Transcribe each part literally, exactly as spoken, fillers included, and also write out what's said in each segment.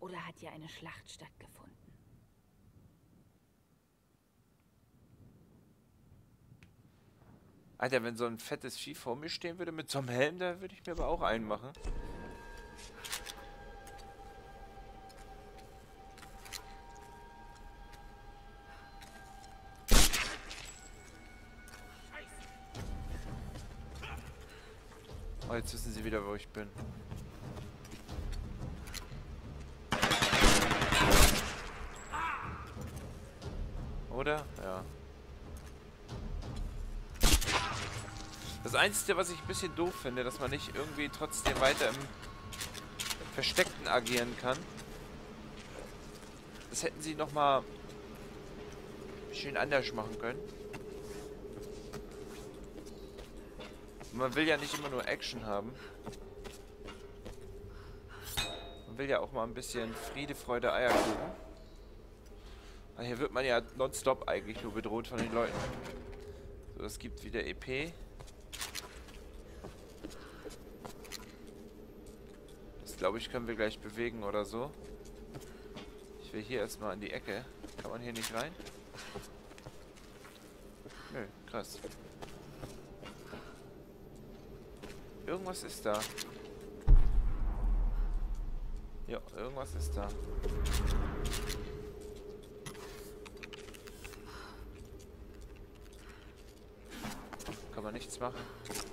Oder hat hier eine Schlacht stattgefunden? Alter, wenn so ein fettes Vieh vor mir stehen würde mit so einem Helm, da würde ich mir aber auch einen machen. Oh, jetzt wissen sie wieder, wo ich bin. Oder? Ja. Das Einzige, was ich ein bisschen doof finde, dass man nicht irgendwie trotzdem weiter im Versteckten agieren kann. Das hätten sie nochmal schön anders machen können. Man will ja nicht immer nur Action haben. Man will ja auch mal ein bisschen Friede, Freude, Eierkuchen. Aber hier wird man ja nonstop eigentlich nur bedroht von den Leuten. So, es gibt wieder E P. Das glaube ich, können wir gleich bewegen oder so. Ich will hier erstmal an die Ecke. Kann man hier nicht rein? Nö, krass. Irgendwas ist da. Ja, irgendwas ist da. Kann man nichts machen.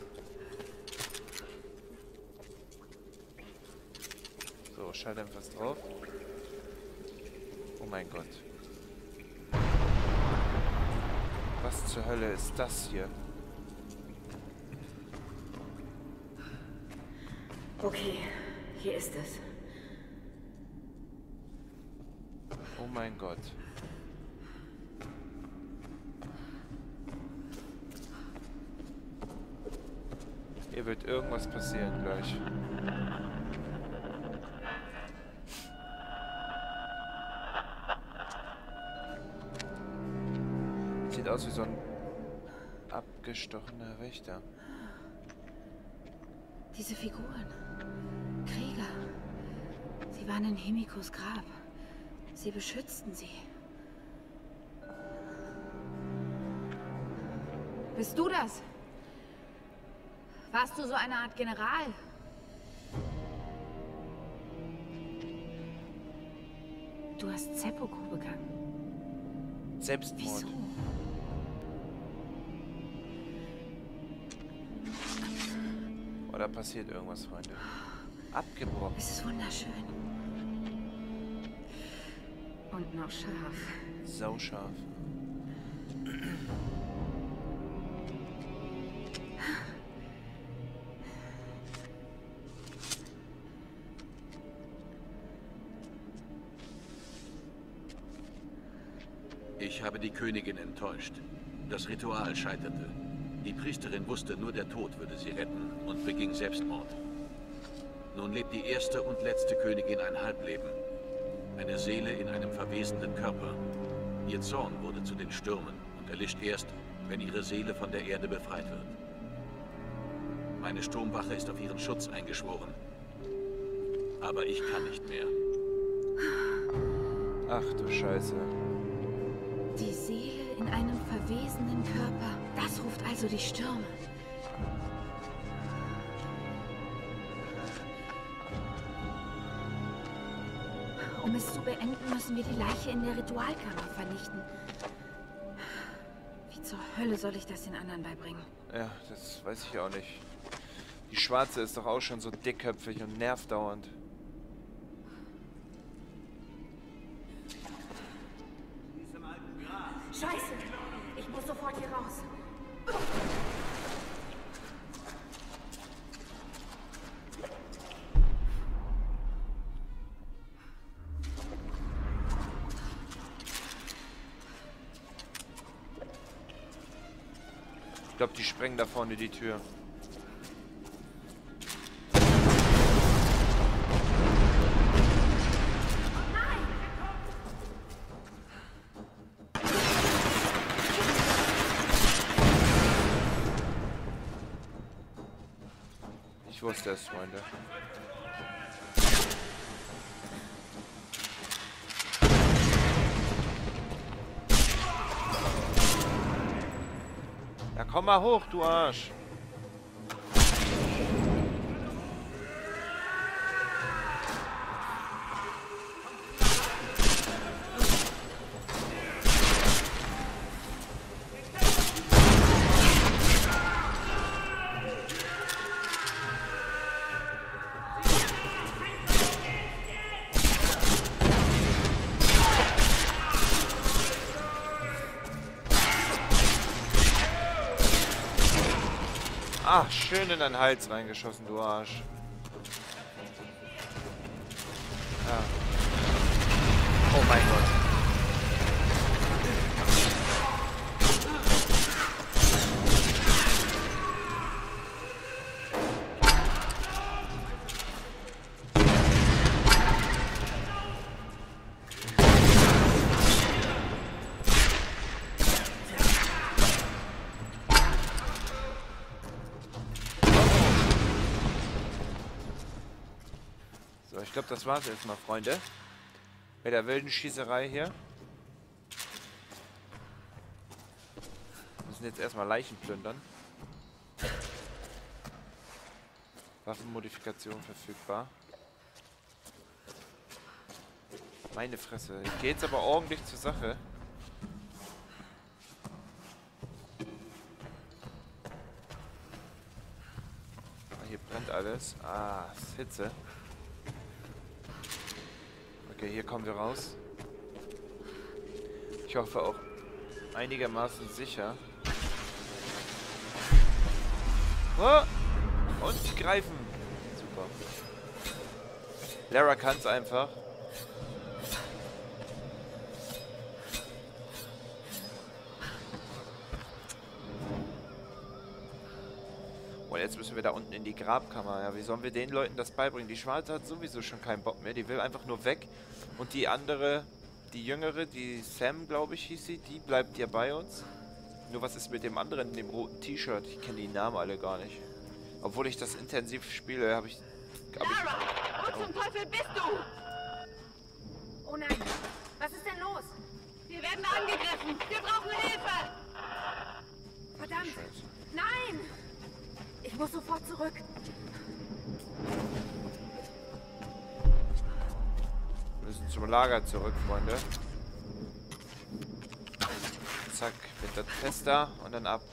So, Schalldämpfer ist drauf. Oh mein Gott. Was zur Hölle ist das hier? Okay, hier ist es. Oh mein Gott. Hier wird irgendwas passieren gleich. Sieht aus wie so ein abgestochener Wächter. Diese Figuren. Krieger. Sie waren in Himikos Grab. Sie beschützten sie. Bist du das? Warst du so eine Art General? Du hast Seppuku begangen. Selbstmord. Wieso? Oh, da passiert irgendwas, Freunde. Abgebrochen. Es ist wunderschön. Und noch scharf. Sau scharf. Ich habe die Königin enttäuscht. Das Ritual scheiterte. Die Priesterin wusste, nur der Tod würde sie retten und beging Selbstmord. Nun lebt die erste und letzte Königin ein Halbleben. Eine Seele in einem verwesenden Körper. Ihr Zorn wurde zu den Stürmen und erlischt erst, wenn ihre Seele von der Erde befreit wird. Meine Sturmwache ist auf ihren Schutz eingeschworen. Aber ich kann nicht mehr. Ach du Scheiße. Die Seele in einem verwesenden Körper. Das ruft also die Stürme. Um es zu beenden, müssen wir die Leiche in der Ritualkammer vernichten. Wie zur Hölle soll ich das den anderen beibringen? Ja, das weiß ich auch nicht. Die Schwarze ist doch auch schon so dickköpfig und nervt dauernd. Scheiße! Ich muss sofort hier raus. Ich glaube, die sprengen da vorne die Tür. Ich wusste es, Freunde. komm mal hoch, du Arsch. Ach, schön in deinen Hals reingeschossen, du Arsch. Ja. Oh mein Gott. Ich glaube, das war's jetzt mal, Freunde. Bei der wilden Schießerei hier. Wir müssen jetzt erstmal Leichen plündern. Waffenmodifikation verfügbar. Meine Fresse. Ich gehe jetzt aber ordentlich zur Sache. Hier brennt alles. Ah, es ist Hitze. Okay, hier kommen wir raus. Ich hoffe auch einigermaßen sicher. Oh! Und greifen. Super. Lara kann es einfach. Und jetzt müssen wir da unten in die Grabkammer. Ja, wie sollen wir den Leuten das beibringen? Die Schwarze hat sowieso schon keinen Bock mehr. Die will einfach nur weg. Und die andere, die jüngere, die Sam, glaube ich, hieß sie, die bleibt ja bei uns. Nur was ist mit dem anderen in dem roten T-Shirt? Ich kenne die Namen alle gar nicht. Obwohl ich das intensiv spiele, habe ich... Hab ich Lara, wo zum Teufel bist du? Oh nein, was ist denn los? Wir werden angegriffen. Wir brauchen Hilfe. Verdammt, Scheiße. nein! Ich muss sofort zurück. Wir müssen zum Lager zurück, Freunde. Zack, wird das fester und dann ab.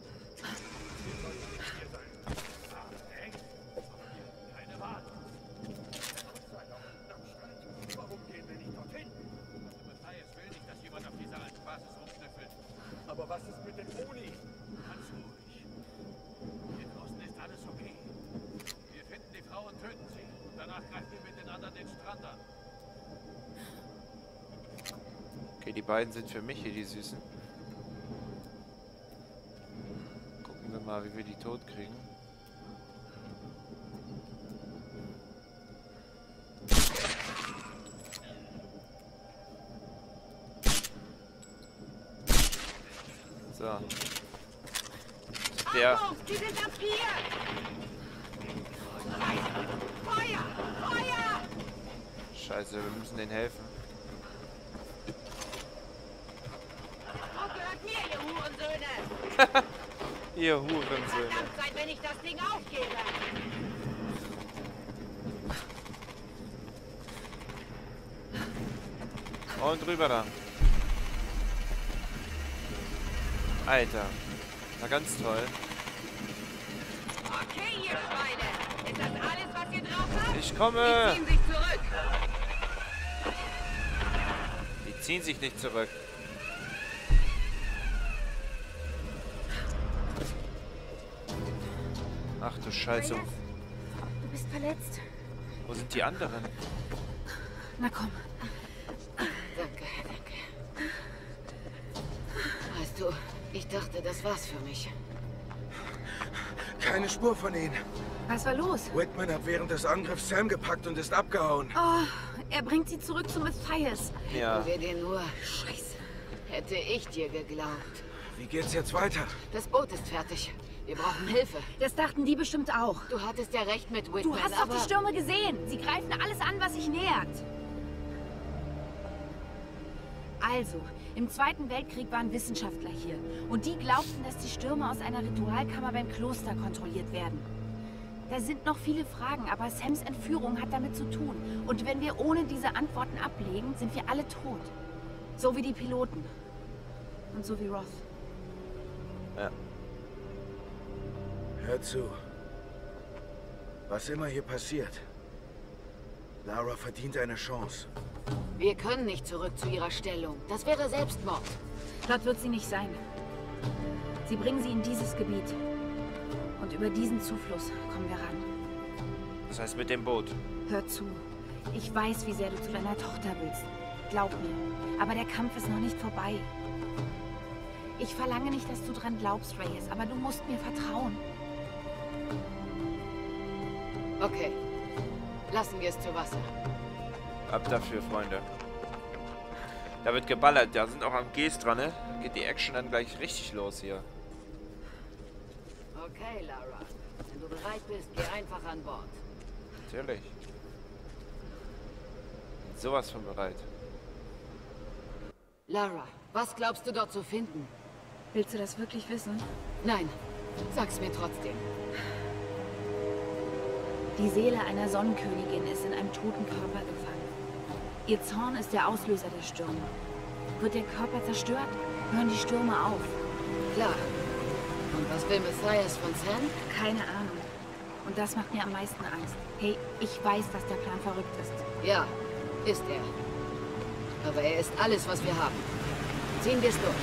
Aber was ist mit dem Uni? Ganz ruhig. Hier draußen ist alles okay. Wir finden die Frau und töten sie. Und danach greifen wir mit den anderen den Strand an. Okay, die beiden sind für mich hier die Süßen. Gucken wir mal, wie wir die tot kriegen. So. Der. Achtung, die sind ab hier. Feuer! Feuer! Scheiße, wir müssen denen helfen. Oh, gehört mir, ihr Hurensöhne! Ihr Hurensöhne. Verdammt seid, wenn ich das Ding aufgebe! Und rüber da. Alter. Na ganz toll. Okay, ihr Schweine! Ist das alles, was ihr drauf habt? Ich komme! Die ziehen sich zurück! Die ziehen sich nicht zurück. Ach du Scheiße. Du bist verletzt. Wo sind die anderen? Na komm. Danke, danke. Weißt du, ich dachte, das war's für mich. Keine Spur von ihnen. Was war los? Whitman hat während des Angriffs Sam gepackt und ist abgehauen. Oh, er bringt sie zurück zu Matthias. Ja. Hätten wir dir nur... Scheiße. Hätte ich dir geglaubt. Wie geht's jetzt weiter? Das Boot ist fertig. Wir brauchen Hilfe. Das dachten die bestimmt auch. Du hattest ja recht mit Whitman, Du hast doch aber... die Stürme gesehen. Sie greifen alles an, was sich nähert. Also, im Zweiten Weltkrieg waren Wissenschaftler hier. Und die glaubten, dass die Stürme aus einer Ritualkammer beim Kloster kontrolliert werden. Da sind noch viele Fragen, aber Sams Entführung hat damit zu tun. Und wenn wir ohne diese Antworten ablegen, sind wir alle tot. So wie die Piloten. Und so wie Roth. Ja. Hör zu. Was immer hier passiert, Lara verdient eine Chance. Wir können nicht zurück zu ihrer Stellung. Das wäre Selbstmord. Dort wird sie nicht sein. Sie bringen sie in dieses Gebiet. Und über diesen Zufluss kommen wir ran. Das heißt mit dem Boot. Hör zu. Ich weiß, wie sehr du zu deiner Tochter willst. Glaub mir. Aber der Kampf ist noch nicht vorbei. Ich verlange nicht, dass du dran glaubst, Reyes, aber du musst mir vertrauen. Okay. Lassen wir es zu Wasser. Ab dafür, Freunde. Da wird geballert. Da sind auch am Gs dran, ne? Geht die Action dann gleich richtig los hier. Okay, Lara. Wenn du bereit bist, geh einfach an Bord. Natürlich. Bin sowas von bereit. Lara, was glaubst du dort zu finden? Willst du das wirklich wissen? Nein, sag's mir trotzdem. Die Seele einer Sonnenkönigin ist in einem toten Körper gefangen. Ihr Zorn ist der Auslöser der Stürme. Wird der Körper zerstört, hören die Stürme auf. Klar. Und was will Matthias von Sam? Keine Ahnung. Und das macht mir am meisten Angst. Hey, ich weiß, dass der Plan verrückt ist. Ja, ist er. Aber er ist alles, was wir haben. Ziehen wir es durch.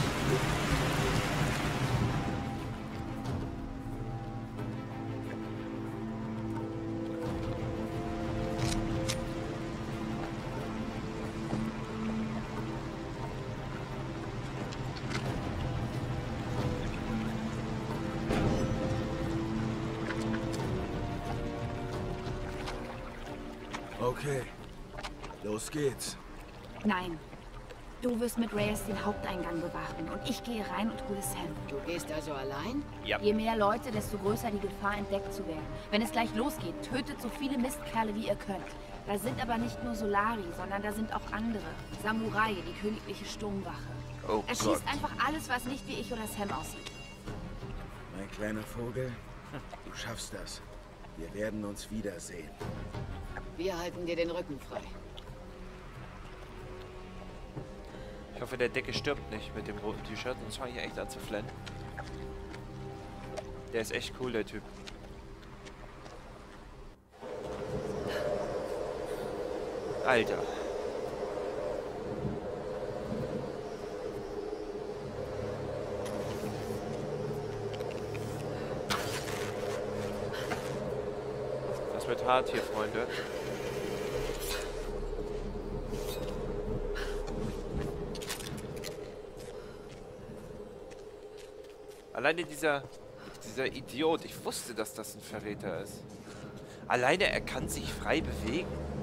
Okay, los geht's. Nein. Du wirst mit Reyes den Haupteingang bewachen und ich gehe rein und hole Sam. Du gehst also allein? Ja. Je mehr Leute, desto größer die Gefahr, entdeckt zu werden. Wenn es gleich losgeht, tötet so viele Mistkerle, wie ihr könnt. Da sind aber nicht nur Solari, sondern da sind auch andere. Samurai, die königliche Sturmwache. Oh Er Gott. schießt einfach alles, was nicht wie ich oder Sam aussieht. Mein kleiner Vogel, du schaffst das. Wir werden uns wiedersehen. Wir halten dir den Rücken frei. Ich hoffe, der Decke stirbt nicht mit dem roten T-Shirt, sonst fange ich echt an zu flennen. Der ist echt cool, der Typ. Alter. Das wird hart hier, Freunde. Alleine dieser, dieser Idiot, ich wusste, dass das ein Verräter ist. Alleine er kann sich frei bewegen.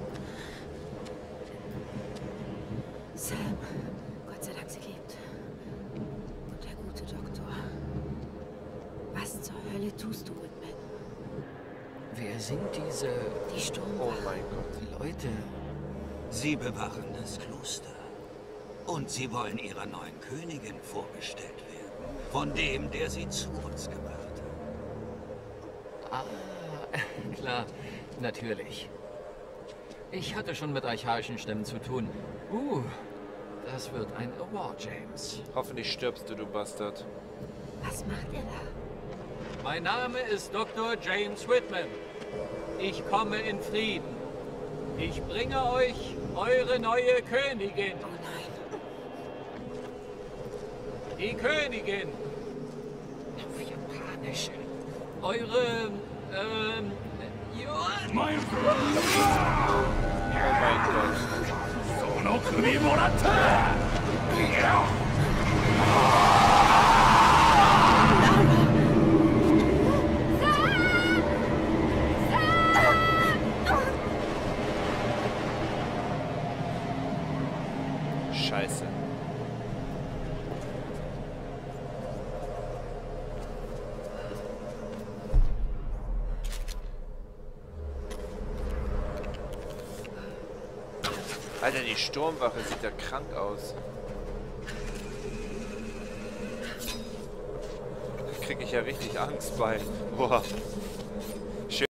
Sam, Gott sei Dank, sie lebt. Und der gute Doktor. Was zur Hölle tust du, Whitman? Wer sind diese Die Oh Sturmwache. mein Gott. Leute? Sie bewachen das Kloster. Und sie wollen ihrer neuen Königin vorgestellt werden. Von dem, der sie zu uns gebracht hat. Ah, klar, natürlich. Ich hatte schon mit archaischen Stämmen zu tun. Uh, das wird ein Award, James. Hoffentlich stirbst du, du Bastard. Was macht er da? Mein Name ist Doktor James Whitman. Ich komme in Frieden. Ich bringe euch eure neue Königin. Oh nein. Die Königin. Auf Japanisch. Eure, ähm, Johann. Oh mein Gott. Scheiße. Alter, die Sturmwache sieht ja krank aus. ja richtig Angst bei. Boah.